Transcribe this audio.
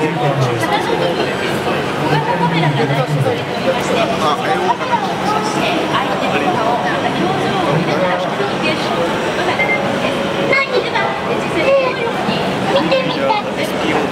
カメラが内蔵されておりまして、そちらをそして相手の顔、また表情を見ながらコミュニケーションを取ることができます。実際にこのように見てみたい。